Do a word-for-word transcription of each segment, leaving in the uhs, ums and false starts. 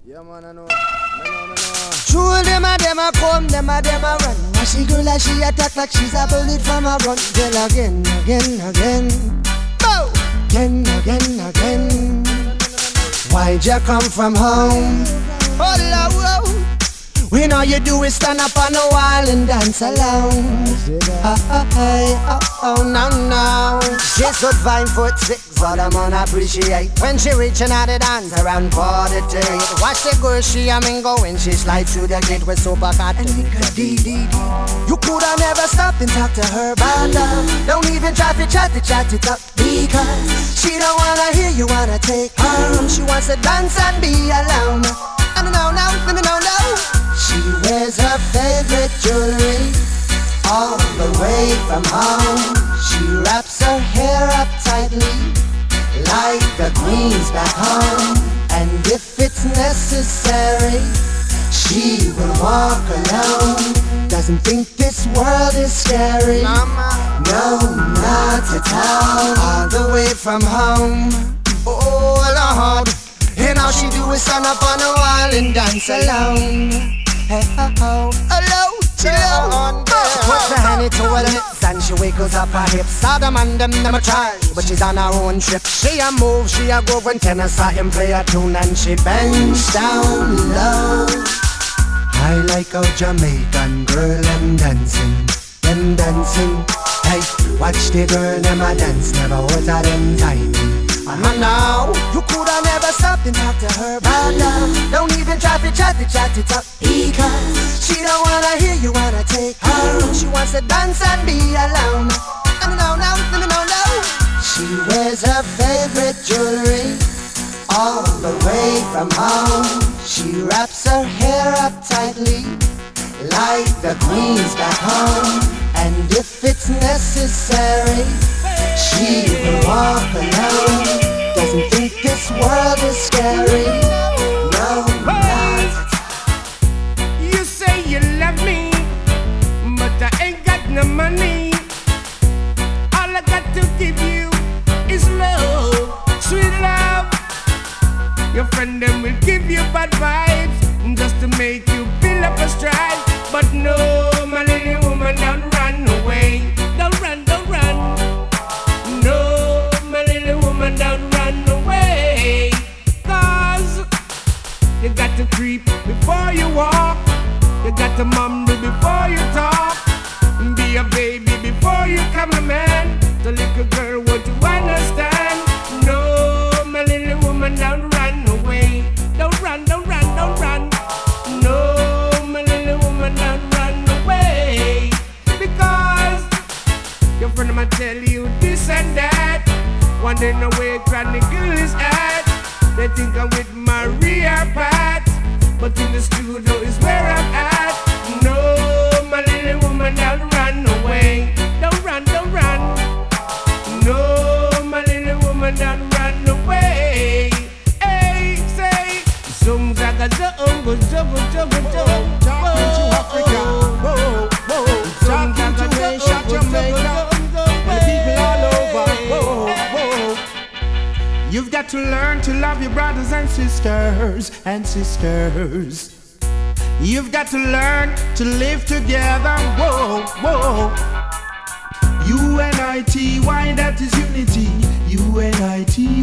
Yeah, man, I know. I know, I know. True, them a them a come, them a them a run. Now she girl like she attack like she's a bullet from a gun. Girl again, again, again. Oh, again, again, again. Why'd you come from home? Oh, whoa. We know you do is stand up on the wall and dance alone. Oh, oh, oh, oh, no, no. She's good fine foot six, all the man appreciate. When she reaching out the dance around quarter to eight. Watch the girl she a mingle when she slide through the gate with super cat. And you coulda never stopped and talk to her about love. Don't even try to chat to chat it up, because she don't wanna hear you wanna take her home. She wants to dance and be alone. No, no, no, no, no, no, no. She wears her favorite jewelry all the way from home. She wraps her hair up tightly like the queens back home. And if it's necessary, she will walk alone. Doesn't think this world is scary. Mama. No, not at all. All the way from home. Oh Lord. And all she do is stand up on the wall and dance alone. Hey, oh, oh, hello, hello. Puts her hand into her lips and she wiggles up her hips. Saw them and them never try, but she's on her own trip. She a move, she a groove when tenor saw him play a tune, and she bends down low. I like how Jamaican girl them dancing, them dancing. Hey, watch the girl them a dance, never hold her them tiny. And now, you coulda never stopped and talk to her about love. Don't even try to chat to chat it up, because she don't wanna hear you wanna take her home. She wants to dance and be alone. No, no, no, no, no, no. She wears her favorite jewelry all the way from home. She wraps her hair up tightly like the queens back home. And if it's necessary, she will walk alone. Doesn't think this world is scary. No, not. You say you love me, but I ain't got no money. All I got to give you is love, sweet love. Your friend them will give you bad vibes just to make you build up a stride. But no, my little woman, don't run away. Don't run, don't run. No, my little woman, don't run away. Cause you got to creep before you walk. You got to mumble before you talk. Be a baby before you come a man. The little girl, what you understand? No, my little woman, don't run away. Don't run, don't run, don't run. No, my little woman, don't run away. Because your friend might tell you this and that, wondering where Granny Girl is at. They think I'm with Maria Pat, but in the studio is where I'm at. No, my little woman, don't run away. Don't run, don't run. No, my little woman, don't run away. Hey, say, some zaga zongo, zongo, zongo, zongo. Talking to Africa, whoa, whoa. Talking to Asia, Jamaica, and people all over, whoa, whoa. You've got to learn to love your brothers and sisters, and sisters. You've got to learn to live together, whoa, whoa. U N I T Y, that is unity. U N I T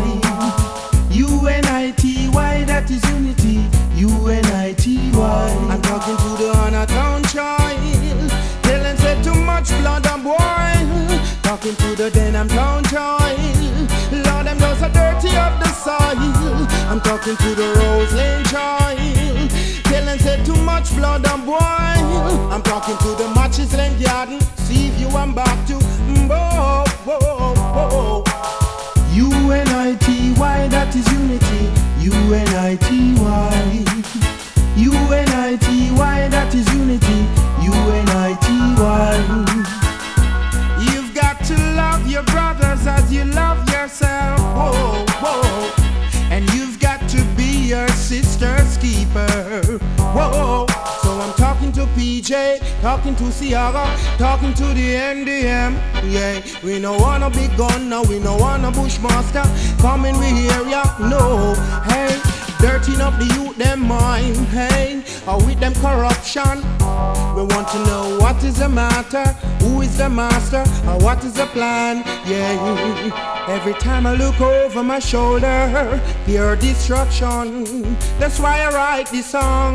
Y. U N I T Y, that is unity. U N I T Y. I'm talking to the honor town child. Telling said too much blood and boil. Talking to the Denham town child. Lord, them those are dirty of the soil. I'm talking to the Rose Lane child. Telling said too much blood and boil. I'm talking to the Matches Lane garden. See if you want back to whoa, whoa, whoa. U N I T Y, that is unity. U N I T Y. U N I T Y, that is unity. U N I T Y. You've got to love your brothers as you love yourself. Whoa, whoa. And you've got to be your sister's keeper. Whoa. So I'm talking to P J, talking to Ciara, talking to the N D M. Yeah, we no want a big gun now, we no want a bushmaster. Come in we area, no. Hey, dirtying up the youth them mind, hey, or with them corruption. We want to know what is the matter, who is the master, or what is the plan, yeah. Every time I look over my shoulder, pure destruction. That's why I write this song.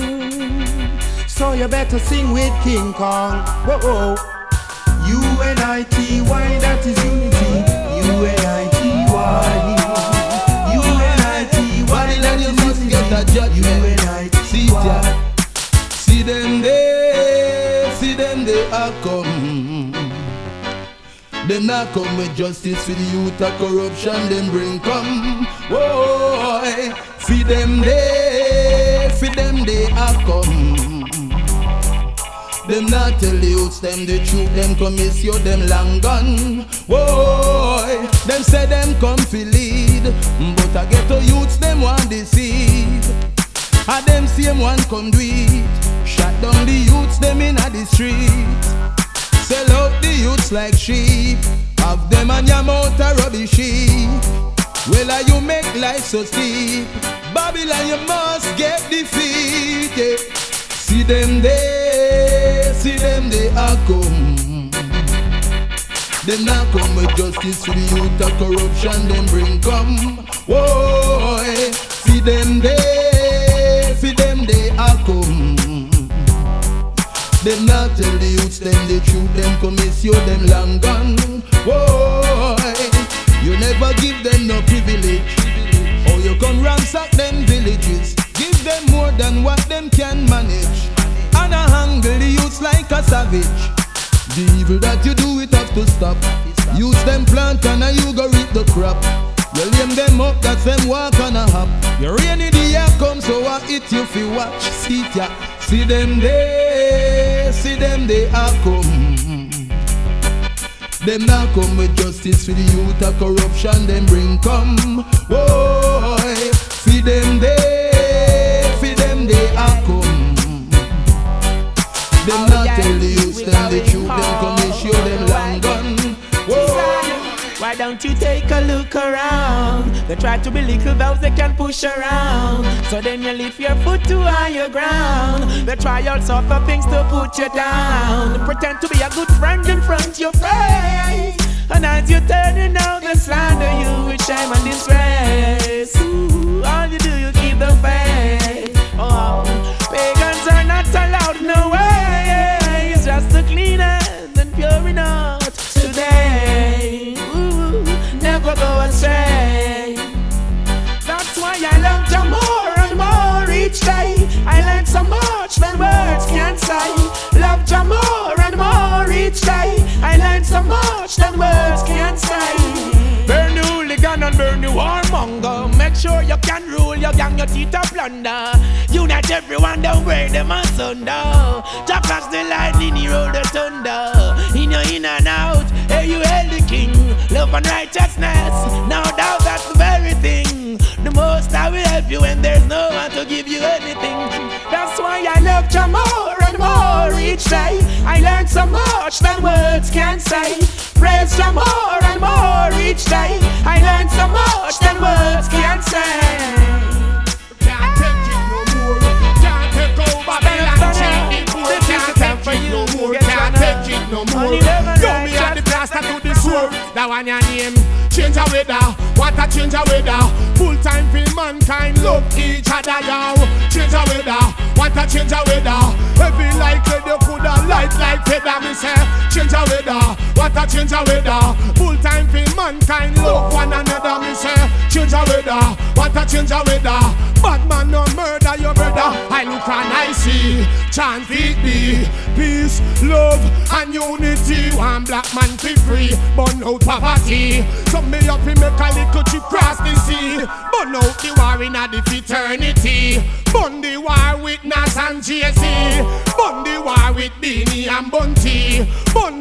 So you better sing with King Kong. Whoa, whoa. U N I T Y, that is unity. U N I T Y. U N I T Y, that is unity. Get a judgment. See ya. See them there, see them they are come. Them not come with justice for the youth of corruption. Them bring come. Whoa, see them there, see them they are come. Them not tell the youths them the truth. Them come miss you, them long gone. Whoa, them say them come fi lead, but I get to youths them want deceive. And them same one come do it. Shut down the youths them in the street. Sell out the youths like sheep. Have them on your mouth a rubbish sheep. Well, are you make life so steep? Babylon, you must get defeated. See them there, see them they are come. Them not come with justice for the youth of corruption. Them bring come. Whoa, see them there, see them they are come. Them not tell the youths them the truth. Them come miss you, them long gone. Whoa, you never give them no privilege. Or you come ransack them villages. Give them more than what them can manage. And I handle the youths like a savage. The evil that you do, it have to stop. Use them plant and you go reap the crop. You lame them up, that's them walk on a hop. You rainy the year come, so I hit you fi watch. See ya, see them there, see them they are come. Them not come with justice for the youth of corruption. Them bring come. Whoa, see them there, see them they are come. Them not tell the youths them the truth. Them come and show them long gun. Why don't you take a look around? They try to be little valves they can push around. So then you lift your foot to higher ground. They try all sorts of things to put you down. They pretend to be a good friend in front of your face. And as you're turning out, they slander you with shame and disgrace. Ooh, all you do, you keep the faith. Oh, pagans are not allowed, no way. It's just the cleanest and pure enough today. Ooh, never go astray. That's why I love you more and more each day. I learn so much that words can't say. Love you more and more each day. I learn so much that words can't say. Burn you hooligan and burn you warmonger. Make sure you can rule your gang, your teeth are plunder. Unite everyone, don't wear them asunder. Just pass the lightning, you roll the thunder. In your in and out, hey, you hail the king. Love and righteousness, no doubt that's the very thing. The most I will help you when there's no one to give you anything. That's why I love you more and more each day. I learned so much that words can't say. Praise you more and more each day. I learned so much that words can't say. Can't take it no more. Can't take over Babylon. Change the poor. Can't take it no more. Can't take it no more. Yo, me and the plaster to the sword. That one your name. Change a weather. What a change a weather. Full time for mankind. Love each other, yo. Change a weather. What a change a weather. Heavy like lead, you coulda light like feather. Me say, change a weather. What a change a weather. Full time for mankind. Love one another. Me say, change a weather. What a change a weather. Bad man no murder your brother. I look and I see. Chant it be peace, love and unity. One black man be free, burn out poverty. Some me up fi make a little trip cross the sea. Burn out the war in a the fraternity. Burn the war with Nas and J C. Burn the war with Beanie and Bunty. Burn the war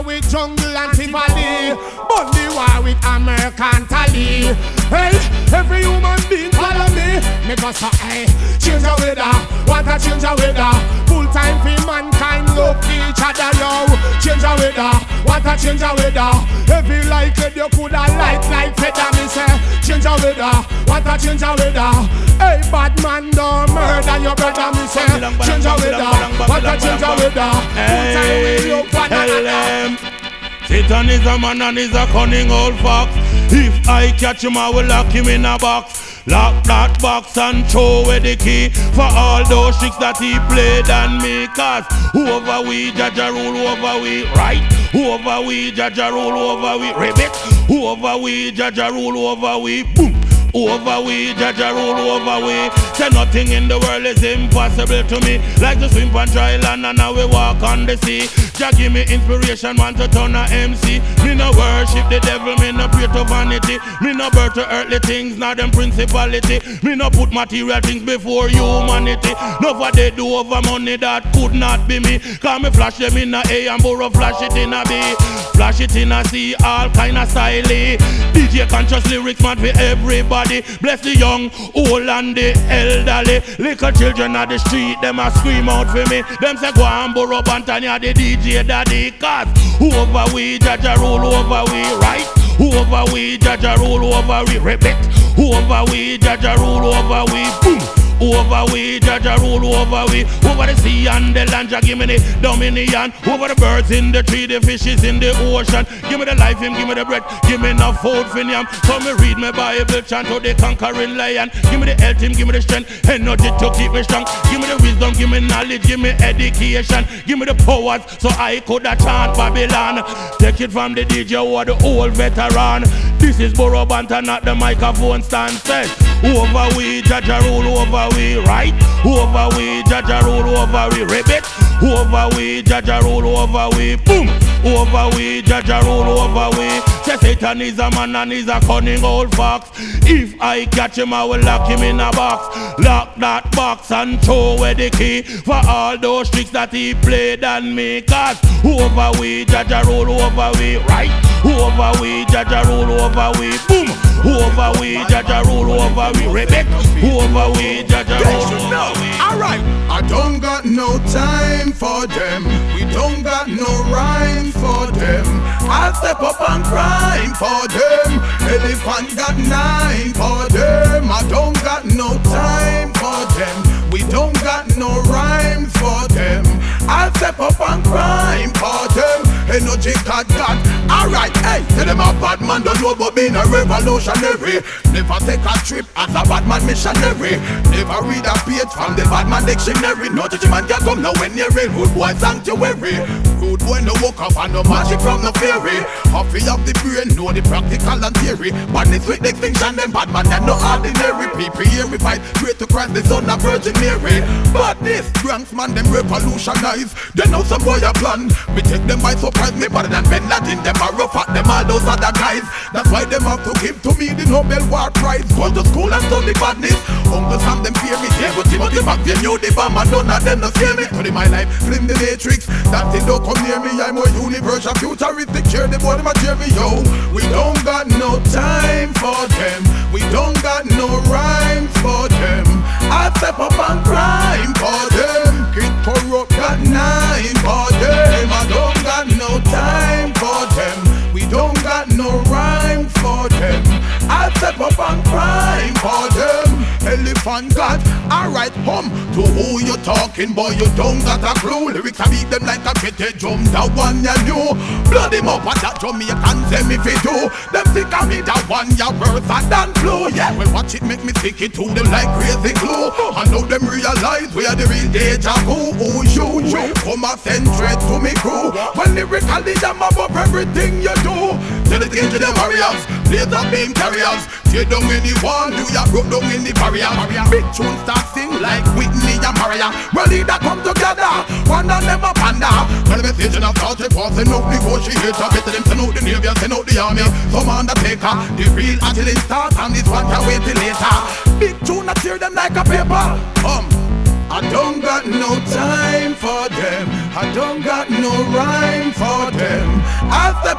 with jungle and Tivoli. But the war with American Tally. Hey, every human being follow me. Me go so hey, change the weather. Want to change the weather. Full time for mankind, love each other now. Change the weather. Want to change the weather. Every like it you coulda like like feather. Me say change the weather. Want to change the weather. Hey, bad man don't murder your brother. Me say change the weather. Want to change the weather. Full time we love one another. Satan is a man and is a cunning old fox. If I catch him, I will lock him in a box. Lock that box and throw away the key for all those tricks that he played on me. Cause whoever we, Jaja rule over we, right? Whoever we, Jaja rule over we, ribbit. Whoever we, Jaja rule over we, boom. Over we, Jaja rule over we. Say nothing in the world is impossible to me. Like to swim on dry land and now we walk on the sea. Jah give me inspiration, man, to turn a M C. Me no worship the devil, me no pray to vanity. Me no birth to earthly things, not them principality. Me no put material things before humanity. No for they do over money that could not be me. Cause me flash them in a A and borrow flash it in a B. Flash it in a C, all kind of style. D J conscious lyrics, man, for everybody. Bless the young, old and the elderly. Little children at the street, them a scream out for me. Them say go and borrow Bantania, the D J daddy. Cause whoever we, Jaja rule over we, right? Whoever we, Jaja rule over we, repeat. Whoever we, Jaja rule over we, boom. Over we, Jaja rule over we. Over the sea and the land, Jah give me the dominion. Over the birds in the tree, the fishes in the ocean. Give me the life, him, give me the breath. Give me enough food for him. So me read my Bible, chant to the conquering lion. Give me the health, him, give me the strength. Energy to keep me strong. Give me the wisdom, give me knowledge, give me education. Give me the powers, so I could have chant Babylon. Take it from the D J or the old veteran. This is Burro Banton, not the microphone stand set. Over we, Jaja rule over we, right? Over we, Jaja rule over we, ribbit. Over we, Jaja rule over we, boom. Over we, Jaja rule over we. Say Satan is a man and he's a cunning old fox. If I catch him, I will lock him in a box. Lock that box and throw away the key for all those tricks that he played on me. Cause over we, Jaja rule over we, right? Over we, Jaja rule over we, boom. Over we, Jaja rule over we, ribbit. Over we, Jaja rule over we. Alright, I don't got no time for them. We don't got no rhyme for them. I'll step up and crime for them. Elephant got nine for them. I don't got no time for them. We don't got no rhyme for them. I'll step up and crime for them. Energy got got. Alright, hey, tell them a bad man don't know about being a revolutionary. Never take a trip as a bad man missionary. Never read a page from the bad man dictionary. No judgment can come now when you're real rude boy sanctuary. Rude boy no woke up and no magic from the fairy. Huffy of the brain, know the practical and theory. Badness with extinction, them bad man and no ordinary. People here we fight, pray to Christ the son of Virgin Mary. But this Bronx man them revolutionize. They know some boy a plan. Me take them by surprise, me better than Ben Laden. Them are rough at them all those other guys. That's why them have to give to me the Nobel War Prize. Go to school and study badness. Uncle Sam them fear me. Yeah, but Timothy McVeigh knew the bomb and none of them no scare me. Study my life, flim the matrix. That thing don't come near me. I'm more universal, futuristic. Cheer the boy, my cheer me, yo. We don't got no time for them. We don't got no rhymes for them. I step up and crime for them. Kid corrupt got nine for them. I don't got no time for them. We don't got no rhyme for them. I step up and crime for them. Elephant got alright hum. To who you talking, boy, you don't got a clue. Lyrics I beat them like a kitty drum. That one you knew. Blood him up at that Jamaican say me fi do. Them think of me that one you worse than flu. Yeah, well watch it make me stick it to them like crazy glue. I know them realize we are the real deja vu. Ooh, you, you come and send threat to me crew. When lyrically I'm above everything you do. Tell it again to the warriors, laser beam carriers. Tear down anyone, do ya broke down in the barrier. Big tune start sing like Whitney and Mariah. Well, leader come together, one of them a panda. Tell the message and I've started forcing out negotiator. Better them send out the navy and send out the army. Some undertaker, the real agility start and this one can wait till later. Big tune I tear them like a paper. Um. I don't got no time for them. I don't got no rhyme for them.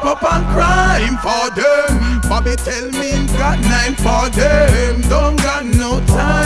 up and crime for them. Bobby tell me got nine for them. Don't got no time